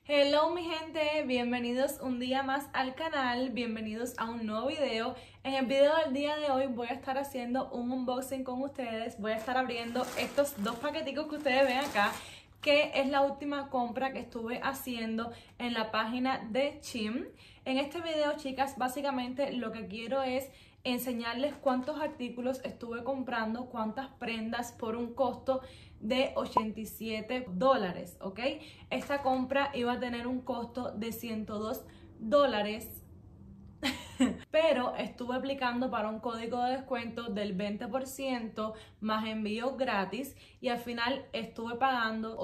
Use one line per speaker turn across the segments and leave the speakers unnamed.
Hello mi gente, bienvenidos un día más al canal, bienvenidos a un nuevo video. En el video del día de hoy voy a estar haciendo un unboxing con ustedes, voy a estar abriendo estos dos paqueticos que ustedes ven acá, que es la última compra que estuve haciendo en la página de Shein. En este video, chicas, básicamente lo que quiero es enseñarles cuántos artículos estuve comprando, cuántas prendas por un costo de $87, ¿ok? Esta compra iba a tener un costo de $102, pero estuve aplicando para un código de descuento del 20% más envío gratis y al final estuve pagando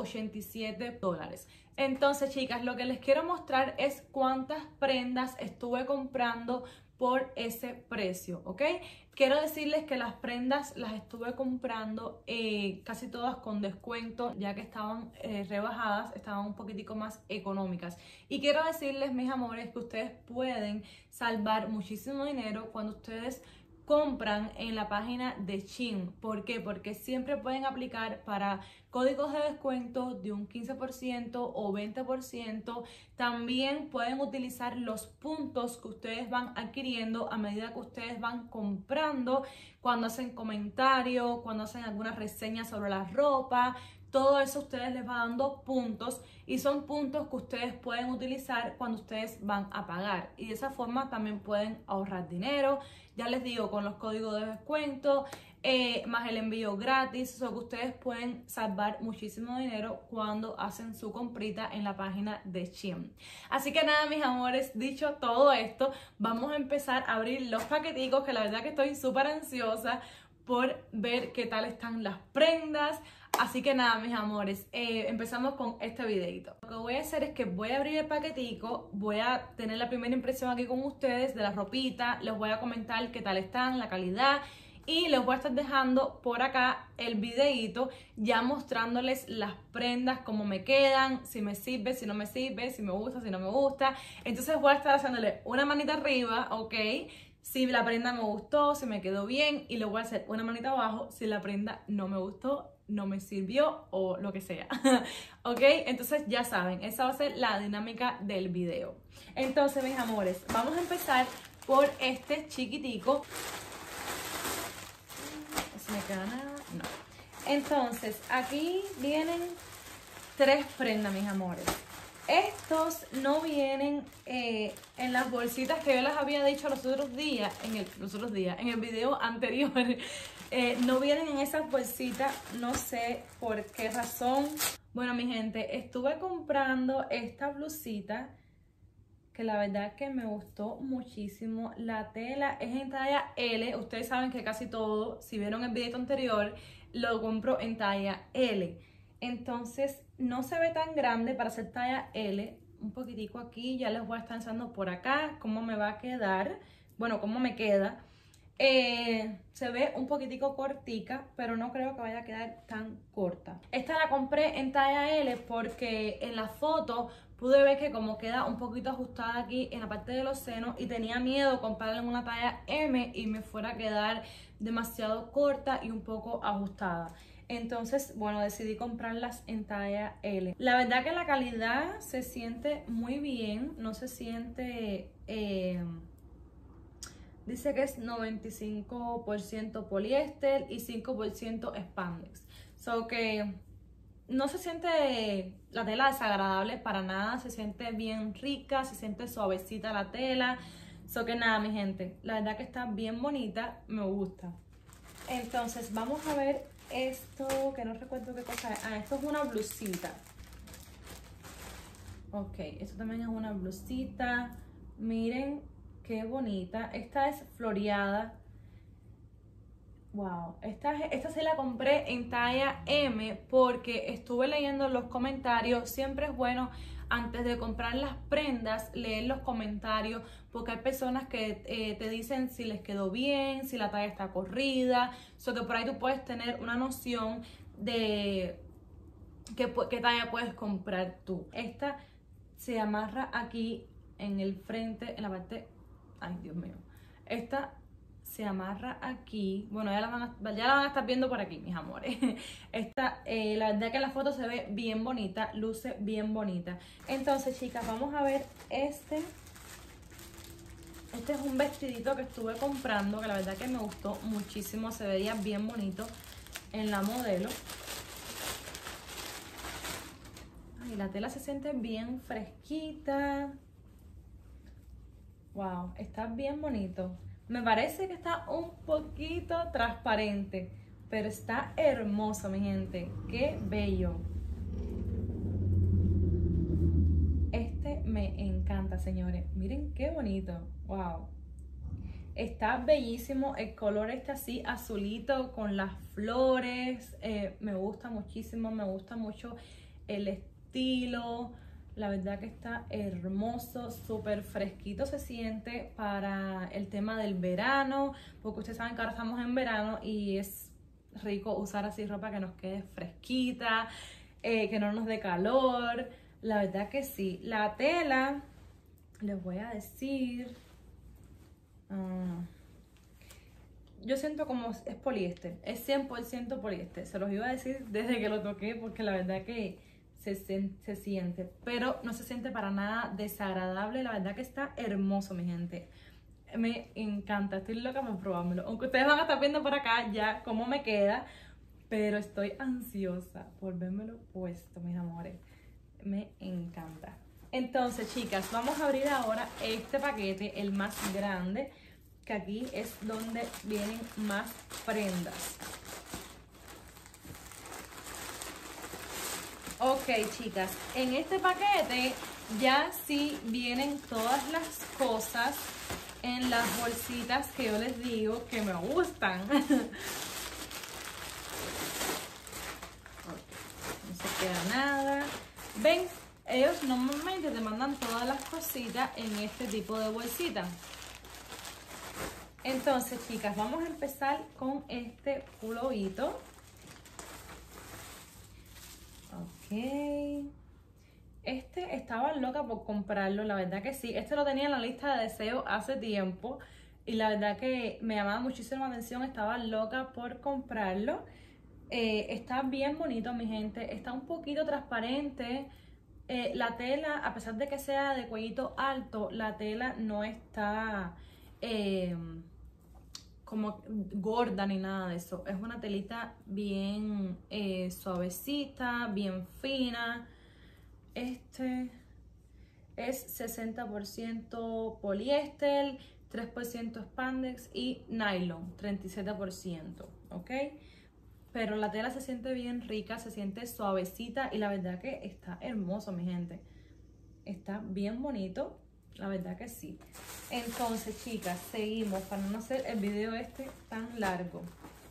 $87. Entonces, chicas, lo que les quiero mostrar es cuántas prendas estuve comprando por ese precio, ¿ok? Quiero decirles que las prendas las estuve comprando casi todas con descuento, ya que estaban rebajadas, estaban un poquitico más económicas. Y quiero decirles, mis amores, que ustedes pueden salvar muchísimo dinero cuando ustedes compran en la página de Shein. ¿Por qué? Porque siempre pueden aplicar para códigos de descuento de un 15% o 20%. También pueden utilizar los puntos que ustedes van adquiriendo a medida que ustedes van comprando, cuando hacen comentarios, cuando hacen alguna reseña sobre la ropa. Todo eso a ustedes les va dando puntos y son puntos que ustedes pueden utilizar cuando ustedes van a pagar. Y de esa forma también pueden ahorrar dinero. Ya les digo, con los códigos de descuento, más el envío gratis, que ustedes pueden salvar muchísimo dinero cuando hacen su comprita en la página de Shein. Así que nada, mis amores, dicho todo esto, vamos a empezar a abrir los paqueticos, que la verdad que estoy súper ansiosa por ver qué tal están las prendas. Así que nada, mis amores, empezamos con este videito. Lo que voy a hacer es que voy a abrir el paquetico, voy a tener la primera impresión aquí con ustedes de la ropita, les voy a comentar qué tal están, la calidad, y les voy a estar dejando por acá el videito ya mostrándoles las prendas, cómo me quedan, si me sirve, si no me sirve, si me gusta, si no me gusta. Entonces voy a estar haciéndole una manita arriba, ¿ok? Si la prenda me gustó, si me quedó bien, y le voy a hacer una manita abajo si la prenda no me gustó, no me sirvió o lo que sea. ¿Ok? Entonces ya saben, esa va a ser la dinámica del video. Entonces, mis amores, vamos a empezar por este chiquitico. ¿Se me queda nada? No. Entonces, aquí vienen 3 prendas, mis amores. Estos no vienen en las bolsitas que yo les había dicho los otros días, en el video anterior. No vienen en esas bolsitas, no sé por qué razón. Bueno, mi gente, estuve comprando esta blusita que la verdad que me gustó muchísimo. La tela es en talla L. Ustedes saben que casi todo, si vieron el video anterior, lo compro en talla L. Entonces no se ve tan grande para ser talla L. Un poquitico aquí, ya les voy a estar enseñando por acá cómo me va a quedar. Bueno, cómo me queda. Se ve un poquitico cortica, pero no creo que vaya a quedar tan corta. Esta la compré en talla L porque en la foto pude ver que como queda un poquito ajustada aquí en la parte de los senos, y tenía miedo comprarla en una talla M y me fuera a quedar demasiado corta y un poco ajustada. Entonces, bueno, decidí comprarlas en talla L. La verdad que la calidad se siente muy bien, no se siente... dice que es 95% poliéster y 5% spandex. So que no se siente la tela desagradable para nada, se siente bien rica, se siente suavecita la tela. So que nada, mi gente, la verdad que está bien bonita, me gusta. Entonces vamos a ver esto, que no recuerdo qué cosa es. Ah, esto es una blusita. Ok, esto también es una blusita. Miren qué bonita. Esta es floreada. Wow, esta sí la compré en talla M porque estuve leyendo los comentarios. Siempre es bueno, antes de comprar las prendas, leer los comentarios, porque hay personas que te dicen si les quedó bien, si la talla está corrida. So que por ahí tú puedes tener una noción de qué talla puedes comprar tú. Esta se amarra aquí en el frente, en la parte... Ay, Dios mío. Esta se amarra aquí. Bueno, ya la van a estar viendo por aquí, mis amores. La verdad que la foto se ve bien bonita, luce bien bonita. Entonces, chicas, vamos a ver este. Este es un vestidito que estuve comprando, que la verdad que me gustó muchísimo. Se veía bien bonito en la modelo. Ay, la tela se siente bien fresquita. Wow, está bien bonito. Me parece que está un poquito transparente, pero está hermoso, mi gente. Qué bello. Este me encanta, señores. Miren qué bonito. Wow. Está bellísimo. El color está así azulito con las flores. Me gusta muchísimo. Me gusta mucho el estilo. La verdad que está hermoso, súper fresquito se siente para el tema del verano, porque ustedes saben que ahora estamos en verano y es rico usar así ropa que nos quede fresquita, que no nos dé calor. La verdad que sí. La tela, les voy a decir, yo siento como es poliéster, es 100% poliéster. Se los iba a decir desde que lo toqué porque la verdad que se siente, pero no se siente para nada desagradable. La verdad que está hermoso, mi gente. Me encanta, estoy loca por probármelo. Aunque ustedes van a estar viendo por acá ya cómo me queda, pero estoy ansiosa por vérmelo puesto, mis amores. Me encanta. Entonces, chicas, vamos a abrir ahora este paquete, el más grande, que aquí es donde vienen más prendas. Ok, chicas, en este paquete ya sí vienen todas las cosas en las bolsitas que yo les digo que me gustan. Okay, no se queda nada. Ven, ellos normalmente te mandan todas las cositas en este tipo de bolsita. Entonces, chicas, vamos a empezar con este pulovito. Ok. Este estaba loca por comprarlo, la verdad que sí. Este lo tenía en la lista de deseos hace tiempo y la verdad que me llamaba muchísimo la atención. Estaba loca por comprarlo. Está bien bonito, mi gente. Está un poquito transparente. La tela, a pesar de que sea de cuellito alto, la tela no está como gorda ni nada de eso. Es una telita bien suavecita, bien fina. Este es 60% poliéster, 3% spandex y nylon, 37%, ¿ok? Pero la tela se siente bien rica, se siente suavecita y la verdad que está hermoso, mi gente. Está bien bonito, la verdad que sí. Entonces, chicas, seguimos para no hacer el video este tan largo.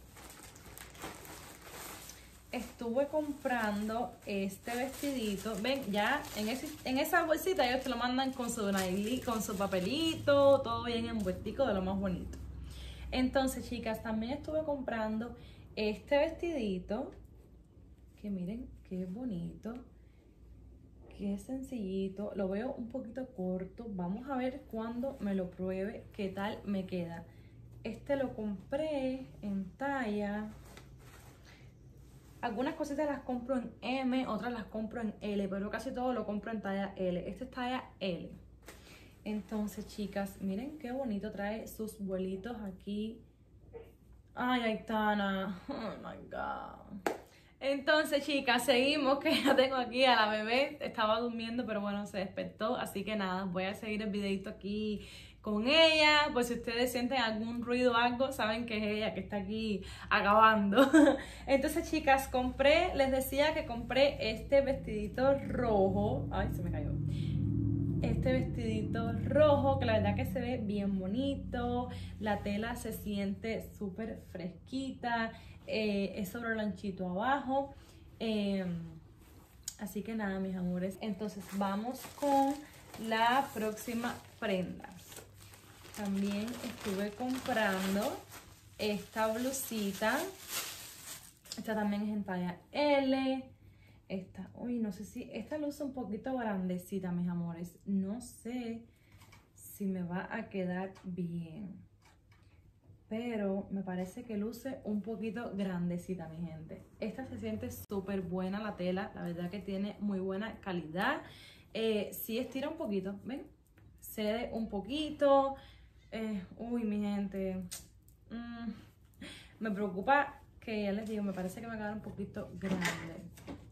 Estuve comprando este vestidito. Ven, ya en esa bolsita ellos te lo mandan con su papelito, todo bien envueltico, de lo más bonito. Entonces, chicas, también estuve comprando este vestidito, que miren qué bonito, qué sencillito. Lo veo un poquito corto. Vamos a ver cuando me lo pruebe qué tal me queda. Este lo compré en talla. Algunas cositas las compro en M, otras las compro en L, pero casi todo lo compro en talla L. Este es talla L. Entonces, chicas, miren qué bonito. Trae sus vuelitos aquí. Ay, Aitana. Oh my God. Entonces, chicas, seguimos, que ya tengo aquí a la bebé. Estaba durmiendo, pero bueno, se despertó. Así que nada, voy a seguir el videito aquí con ella. Pues si ustedes sienten algún ruido o algo, saben que es ella que está aquí acabando. Entonces, chicas, les decía que compré este vestidito rojo. Ay, se me cayó. Este vestidito rojo, que la verdad que se ve bien bonito. La tela se siente súper fresquita. Es sobre el anchito abajo. Así que nada, mis amores. Entonces vamos con la próxima prenda. También estuve comprando esta blusita. Esta también es en talla L. Esta, uy, no sé si esta luce un poquito grandecita, mis amores. No sé si me va a quedar bien. pero me parece que luce un poquito grandecita, mi gente. Esta se siente súper buena la tela, la verdad que tiene muy buena calidad. Sí estira un poquito, ¿ven? Cede un poquito. Uy, mi gente, me preocupa que, ya les digo, me parece que me queda un poquito grande.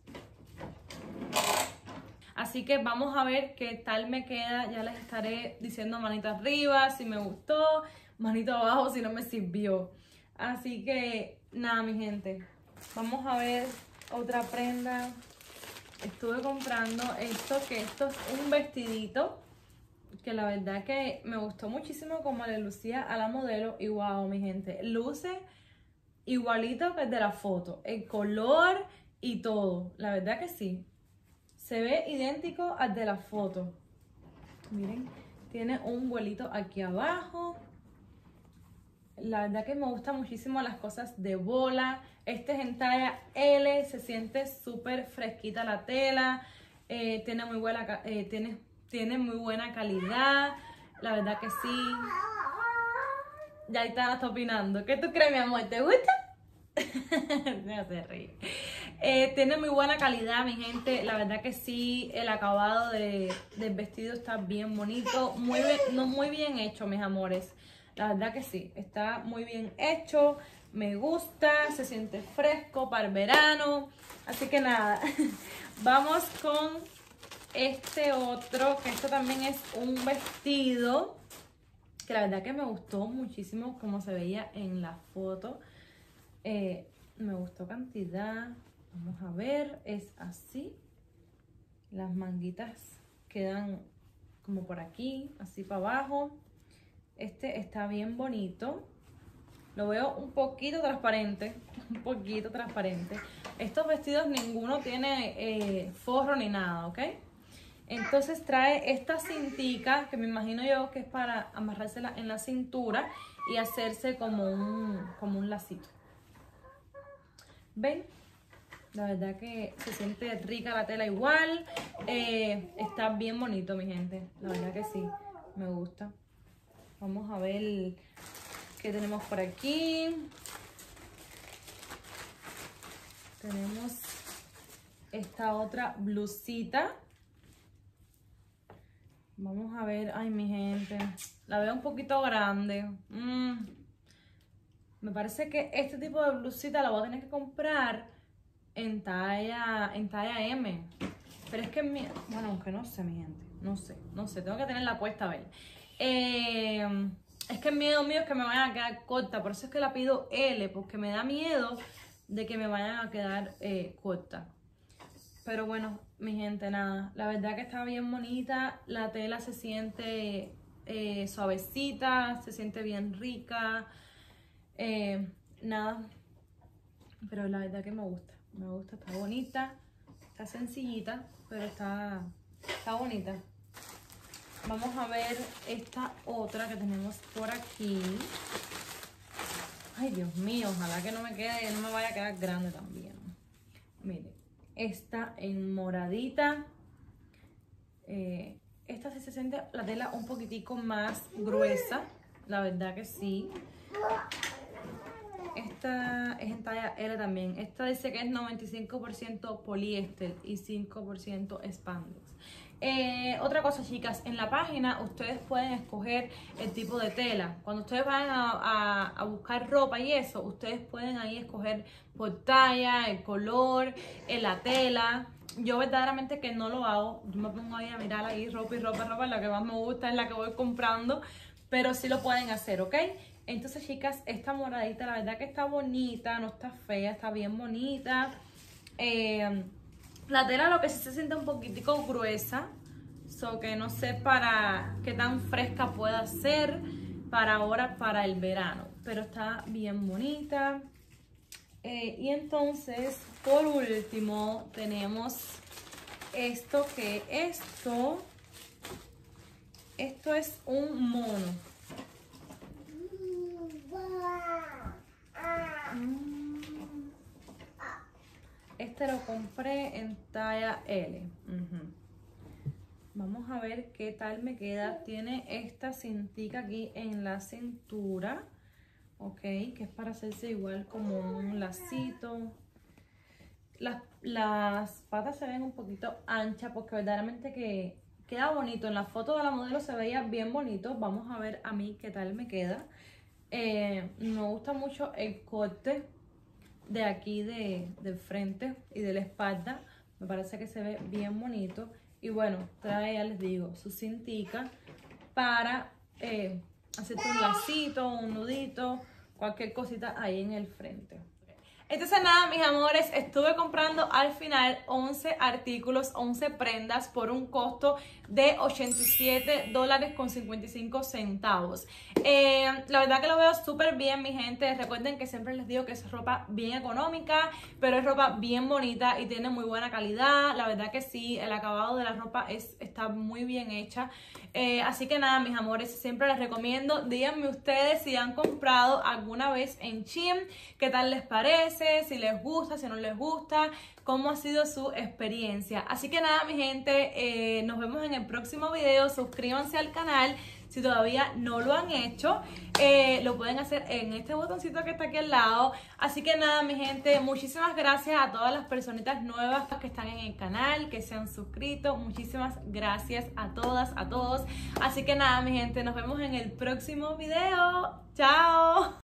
Así que vamos a ver qué tal me queda. Ya les estaré diciendo manito arriba si me gustó, manito abajo si no me sirvió. Así que nada, mi gente, vamos a ver otra prenda. Estuve comprando esto es un vestidito que la verdad que me gustó muchísimo como le lucía a la modelo. Y wow, mi gente, luce igualito que el de la foto, el color y todo, la verdad que sí. Se ve idéntico al de la foto. Miren, tiene un vuelito aquí abajo. La verdad que me gustan muchísimo las cosas de bola. Este es en talla L, se siente súper fresquita la tela. Tiene muy muy buena calidad. La verdad que sí. Ya está opinando. ¿Qué tú crees, mi amor? ¿Te gusta? Me hace reír. Tiene muy buena calidad, mi gente. La verdad que sí, el acabado del vestido está bien bonito. Muy bien hecho, mis amores. La verdad que sí, está muy bien hecho. Me gusta, se siente fresco para el verano. Así que nada, vamos con este otro, que esto también es un vestido. Que la verdad que me gustó muchísimo como se veía en la foto. Me gustó cantidad. Vamos a ver, es así. Las manguitas quedan como por aquí, así para abajo. Este está bien bonito. Lo veo un poquito transparente, un poquito transparente. Estos vestidos ninguno tiene forro ni nada, ¿ok? Entonces trae esta cintica, que me imagino yo que es para amarrársela en la cintura y hacerse como un lacito. ¿Ven? La verdad que se siente rica la tela igual. Está bien bonito, mi gente. La verdad que sí, me gusta. Vamos a ver qué tenemos por aquí. Tenemos esta otra blusita. Vamos a ver, ay, mi gente, la veo un poquito grande. Me parece que este tipo de blusita la voy a tener que comprar en talla M. Pero es que, bueno, aunque no sé, mi gente, no sé, tengo que tenerla puesta a ver. Es que el miedo mío es que me vayan a quedar corta, por eso es que la pido L, porque me da miedo de que me vayan a quedar corta. Pero bueno, mi gente, nada, la verdad que está bien bonita, la tela se siente suavecita, se siente bien rica, nada, pero la verdad que me gusta, está bonita, está sencillita, pero está bonita. Vamos a ver esta otra que tenemos por aquí. Ay, Dios mío, ojalá que no me vaya a quedar grande también. Miren. Esta en moradita. Esta sí se siente la tela un poquitico más gruesa. La verdad que sí. Esta es en talla L también. Esta dice que es 95% poliéster y 5% spandex. Otra cosa, chicas, en la página ustedes pueden escoger el tipo de tela. Cuando ustedes vayan a buscar ropa y eso, ustedes pueden ahí escoger por talla, el color, la tela. Yo verdaderamente que no lo hago. Yo me pongo ahí a mirar ahí ropa, la que más me gusta es la que voy comprando, pero sí lo pueden hacer, ¿ok? Entonces, chicas, esta moradita la verdad que está bonita, no está fea, está bien bonita. La tela lo que sí se siente un poquitico gruesa, que no sé para qué tan fresca pueda ser para ahora, para el verano, pero está bien bonita. Y entonces, por último, tenemos esto esto es un mono. Este lo compré en talla L. Vamos a ver qué tal me queda. Tiene esta cintica aquí en la cintura. ok, que es para hacerse igual como un lacito. Las patas se ven un poquito anchas porque verdaderamente que queda bonito. En la foto de la modelo se veía bien bonito. Vamos a ver a mí qué tal me queda. Me gusta mucho el corte de aquí del frente y de la espalda. Me parece que se ve bien bonito. Y bueno, trae, ya les digo, su cintica para hacerte un lacito, un nudito, cualquier cosita ahí en el frente. Entonces nada, mis amores, estuve comprando al final 11 artículos, 11 prendas por un costo de $87.55. La verdad que lo veo súper bien, mi gente. Recuerden que siempre les digo que es ropa bien económica, pero es ropa bien bonita y tiene muy buena calidad. La verdad que sí, el acabado de la ropa está muy bien hecha. Así que nada, mis amores, siempre les recomiendo. Díganme ustedes si han comprado alguna vez en Shein, qué tal les parece, si les gusta, si no les gusta, cómo ha sido su experiencia. Así que nada, mi gente, nos vemos en el próximo video. Suscríbanse al canal si todavía no lo han hecho. Lo pueden hacer en este botoncito que está aquí al lado. Así que nada, mi gente, muchísimas gracias a todas las personitas nuevas que están en el canal, que se han suscrito. Muchísimas gracias a todas, a todos. Así que nada, mi gente, nos vemos en el próximo video. ¡Chao!